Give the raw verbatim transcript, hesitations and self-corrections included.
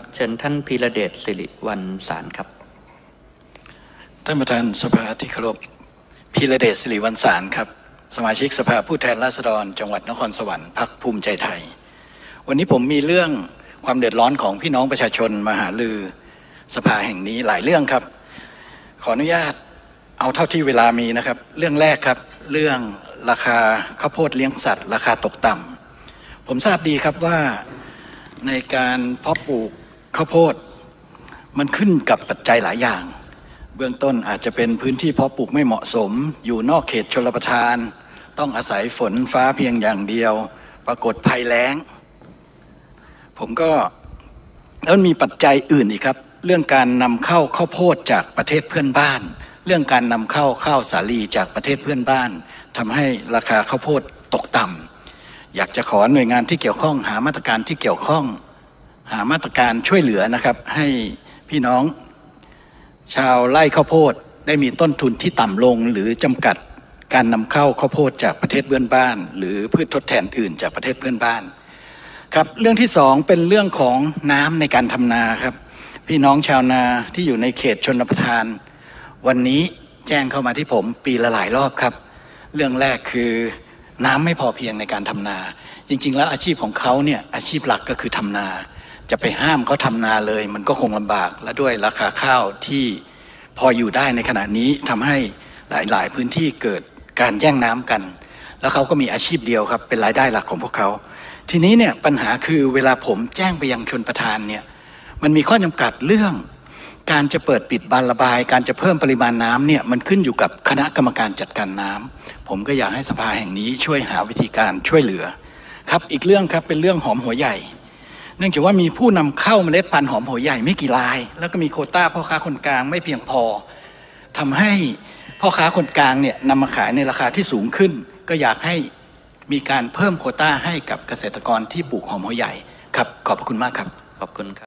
เชิญท่านพีระเดชสิริวัลย์สารครับท่านประธานสภาที่เคารพพีระเดชสิริวัลย์สารครับสมาชิกสภาผู้แทนราษฎรจังหวัดนครสวรรค์พรรคภูมิใจไทยวันนี้ผมมีเรื่องความเดือดร้อนของพี่น้องประชาชนมาหารือสภาแห่งนี้หลายเรื่องครับขออนุญาตเอาเท่าที่เวลามีนะครับเรื่องแรกครับเรื่องราคาข้าวโพดเลี้ยงสัตว์ราคาตกต่ำผมทราบดีครับว่าในการเพาะปลูกข้าวโพดมันขึ้นกับปัจจัยหลายอย่างเบื้องต้นอาจจะเป็นพื้นที่เพาะปลูกไม่เหมาะสมอยู่นอกเขตชลประทานต้องอาศัยฝนฟ้าเพียงอย่างเดียวปรากฏภัยแล้งผมก็แล้วมีปัจจัยอื่นอีกครับเรื่องการนำเข้าข้าวโพดจากประเทศเพื่อนบ้านเรื่องการนำเข้าข้าวสาลีจากประเทศเพื่อนบ้านทำให้ราคาข้าวโพดตกต่ำอยากจะขอหน่วยงานที่เกี่ยวข้องหามาตรการที่เกี่ยวข้องหามาตรการช่วยเหลือนะครับให้พี่น้องชาวไร่ข้าวโพดได้มีต้นทุนที่ต่ำลงหรือจำกัดการนำเข้าข้าวโพดจากประเทศเพื่อนบ้านหรือพืชทดแทนอื่นจากประเทศเพื่อนบ้านครับเรื่องที่สองเป็นเรื่องของน้ำในการทำนาครับพี่น้องชาวนาที่อยู่ในเขตชนประทานวันนี้แจ้งเข้ามาที่ผมปีละหลายรอบครับเรื่องแรกคือน้ำไม่พอเพียงในการทำนาจริงๆแล้วอาชีพของเขาเนี่ยอาชีพหลักก็คือทำนาจะไปห้ามเขาทำนาเลยมันก็คงลำบากและด้วยราคาข้าวที่พออยู่ได้ในขณะนี้ทำให้หลายๆพื้นที่เกิดการแย่งน้ำกันแล้วเขาก็มีอาชีพเดียวครับเป็นรายได้หลักของพวกเขาทีนี้เนี่ยปัญหาคือเวลาผมแจ้งไปยังชนประทานเนี่ยมันมีข้อจำกัดเรื่องการจะเปิดปิดบานระบายการจะเพิ่มปริมาณน้ำเนี่ยมันขึ้นอยู่กับคณะกรรมการจัดการน้ำผมก็อยากให้สภาแห่งนี้ช่วยหาวิธีการช่วยเหลือครับอีกเรื่องครับเป็นเรื่องหอมหัวใหญ่เนื่องจากว่ามีผู้นำเข้าเมล็ดพันธุ์หอมหัวใหญ่ไม่กี่รายแล้วก็มีโควต้าพ่อค้าคนกลางไม่เพียงพอทำให้พ่อค้าคนกลางเนี่ยนำมาขายในราคาที่สูงขึ้นก็อยากให้มีการเพิ่มโควต้าให้กับเกษตรกรที่ปลูกหอมหัวใหญ่ครับขอบคุณมากครับขอบคุณครับ